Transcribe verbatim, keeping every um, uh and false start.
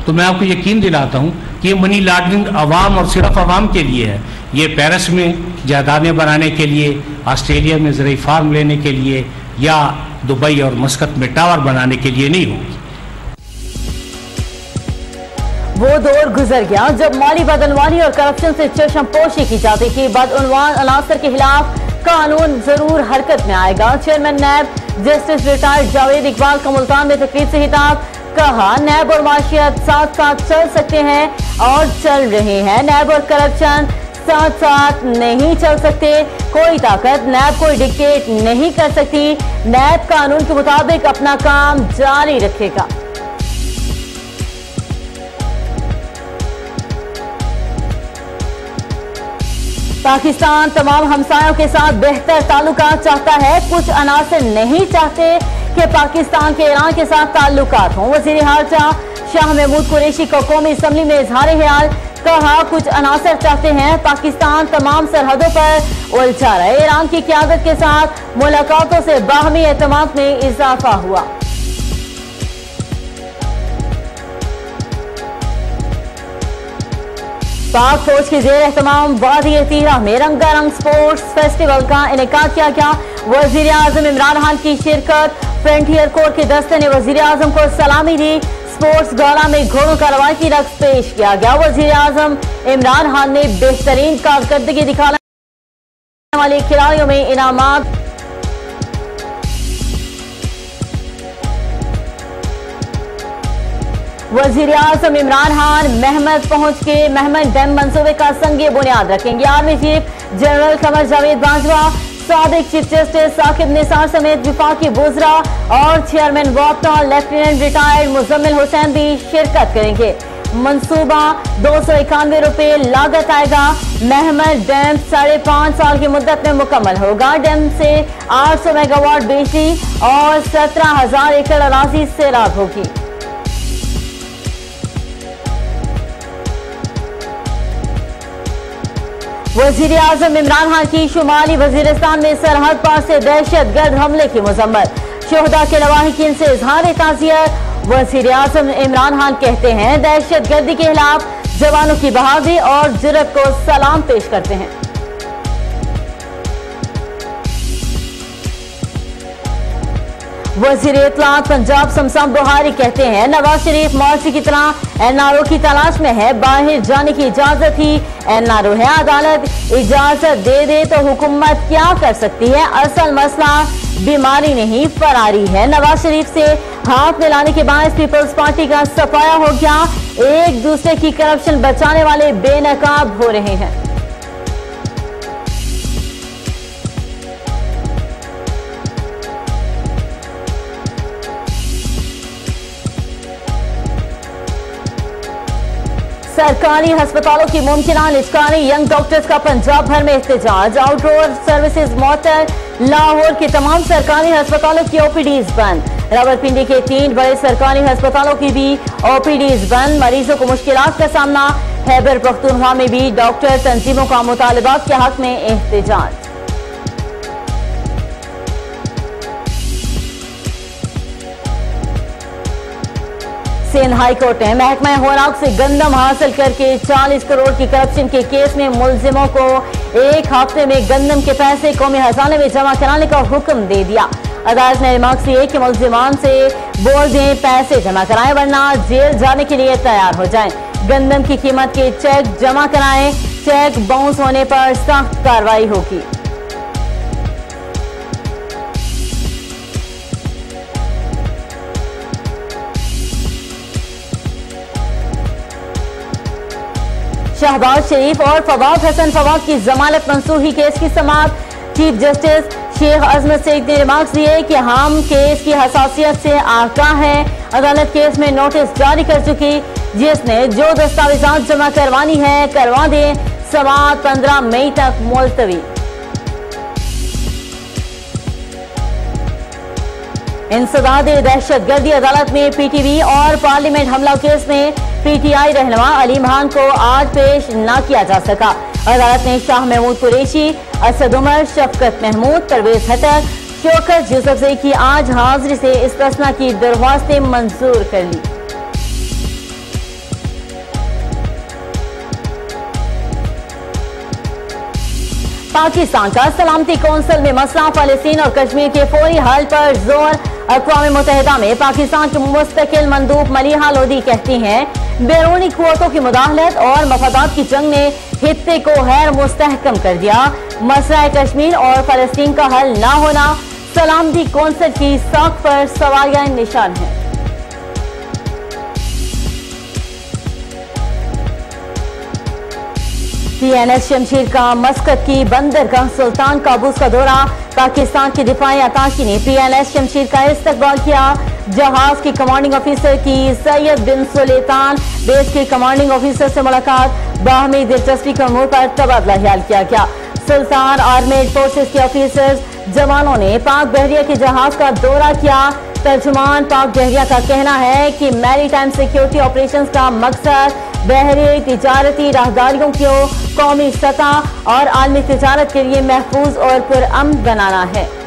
तो मैं आपको यकीन दिलाता हूँ कि ये मनी लॉन्ड्रिंग अवाम और सिर्फ अवाम के लिए है। ये पेरिस में जायदादें बनाने के लिए, ऑस्ट्रेलिया में ज़रूरी फार्म लेने के लिए या दुबई और मस्कत में टावर बनाने के लिए नहीं होगी। वो दौर गुजर गया जब माली बदनवानी और करप्शन से चश्मपोशी की जाती थी। बदउनवान अनासर के खिलाफ कानून जरूर हरकत में आएगा। Chairman NAB justice retired Javed Iqbal का मुल्तान में तकरीर से खिताब। कहा, नैब और माशियत साथ साथ चल सकते हैं और चल रहे हैं। नैब और करप्शन साथ साथ नहीं चल सकते। कोई ताकत नैब को डिक्टेट नहीं कर सकती। नैब कानून के मुताबिक अपना काम जारी रखेगा। पाकिस्तान तमाम हमसायों के साथ बेहतर ताल्लुकात चाहता है। कुछ अनासर नहीं चाहते कि पाकिस्तान के ईरान के साथ ताल्लुकात हों। वज़ीर हार्जा शाह महमूद कुरैशी को कौमी असम्बली में इजहार ख्याल। कहा, कुछ अनासर चाहते हैं पाकिस्तान तमाम सरहदों पर उलझा रहे। ईरान की क़यादत के साथ मुलाकातों से बाहमी एतमाद में इजाफा हुआ। पाक फौज के जेर एहतमाम वादी तीरा में रंगारंग स्पोर्ट्स फेस्टिवल का इनेकाद किया गया। वजीर आजम इमरान खान की शिरकत। फ्रंटियर कोर के दस्ते ने वजीर आजम को सलामी दी। स्पोर्ट्स गाला में घोड़ों का रवायती रक्स पेश किया गया। वजीर आजम इमरान खान ने बेहतरीन कारकर्दगी दिखाने वाले खिलाड़ियों में इनामात वजीर आजम इमरान खान महमद पहुंच के महमद डैम मंसूबे का संगे बुनियाद रखेंगे। Army chief general Qamar Javed Bajwa, साबिक चीफ जस्टिस साकिब निसार समेत विफाकी वुज़रा और चेयरमैन वापटा लेफ्टिनेंट रिटायर्ड मुजम्मिल हुसैन भी शिरकत करेंगे। मंसूबा दो सौ इक्यानवे रुपए लागत आएगा। महमद डैम साढ़े पाँच साल की मुद्दत में मुकम्मल होगा। डैम से आठ सौ मेगावाट बिजली और सत्रह हजार एकड़ अराजी सैराब होगी। वजीर आजम इमरान खान की शुमाली वजीरिस्तान में सरहद पार से दहशत गर्द हमले की मजम्मत। शोहदा के लवाहिकीन से इजहार ताज़ियत। वजीर आजम इमरान खान कहते हैं, दहशत गर्दी के खिलाफ जवानों की बहादुरी और जुर्रत को सलाम पेश करते हैं। वजीर इत्तलात पंजाब शमशान बुहारी कहते हैं, नवाज शरीफ मौसी की तरह एनआरओ की तलाश में है। बाहर जाने की इजाजत ही एनआरओ है। अदालत इजाजत दे दे तो हुकूमत क्या कर सकती है। असल मसला बीमारी नहीं फरारी है। नवाज शरीफ से हाथ मिलाने के बाद पीपल्स पार्टी का सफाया हो गया। एक दूसरे की करप्शन बचाने वाले बेनकाब हो रहे हैं। सरकारी अस्पतालों की मुमकिन लिशकारी। यंग डॉक्टर्स का पंजाब भर में एहतजाज। Outdoor services मौतर। लाहौर के तमाम सरकारी अस्पतालों की ओपीडीज बंद। रावलपिंडी के तीन बड़े सरकारी अस्पतालों की भी ओपीडीज बंद। मरीजों को मुश्किलात का सामना। खैबर पख्तूनख्वा में भी डॉक्टर तंजीमों का मुतालबात के हक में एहतजाज। सिंध हाई कोर्ट ने महकमा खुराक से गंदम हासिल करके चालीस करोड़ की करप्शन के केस में मुलजिमों को एक हफ्ते में गंदम के पैसे कौमी खजाने में जमा कराने का हुक्म दे दिया। अदालत ने रिमार्क किए कि मुलजिमान से बोल दें पैसे जमा कराएं वरना जेल जाने के लिए तैयार हो जाएं। गंदम की कीमत के चेक जमा कराएं। चेक बाउंस होने पर सख्त कार्रवाई होगी। शहबाज शरीफ और फवाद हसन फवाद की जमानत मंसूखी केस की समाअत। चीफ जस्टिस शेख अजमत शेख ने रिमार्क्स दिए कि हम केस की हसासियत से आगाह हैं। अदालत केस में नोटिस जारी कर चुकी, जिसने जो दस्तावेजात जमा करवानी है करवा दें। समाअत पंद्रह मई तक मुलतवी। इंसदाद दहशत गर्दी। अदालत में पीटीवी और पार्लियामेंट हमला केस में पीटीआई रहनुमा अलीम खान को आज पेश न किया जा सका। अदालत ने शाह महमूद कुरैशी, असद उमर, शफकत महमूद, परवेज हटक, शौकत यूसुफजई की आज हाजिरी से इस्तिस्ना की दरख्वास्तें मंजूर कर ली। पाकिस्तान का सलामती कौंसिल में मसला फलस्तीन और कश्मीर के फौरी हल पर जोर। अक़वाम मुत्तहिदा में पाकिस्तान की मुस्तकिल मंदूब मलिहा लोधी कहती हैं बैरूनी कुव्वतों की मुदाखलत और मफादात की जंग ने खित्ते को गैर मुस्तहकम कर दिया। मसला कश्मीर और फलस्तीन का हल न होना सलामती कौंसिल की साख पर सवालिया निशान है। पी एन एस शमशीर का मस्कत की बंदरगाह सुल्तान काबूस का दौरा। पाकिस्तान के दिफाई अताशी ने पी एन एस शमशीर का इस्तकबाल किया। जहाज की कमांडिंग ऑफिसर की सैयद बिन सुल्तान बेस के कमांडिंग ऑफिसर से मुलाकात। बाहमी दिलचस्पी के अमूर पर तबादला ख्याल किया गया। सुल्तान आर्मेड फोर्सेस के ऑफिसर्स जवानों ने पाक बहरिया के जहाज का दौरा किया। तर्जुमान पाक बहरिया का कहना है कि मैरीटाइम सिक्योरिटी ऑपरेशंस का मकसद बहरी तिजारती राहदारियों को कौमी सतह और आलमी तिजारत के लिए महफूज और पुरअमन बनाना है।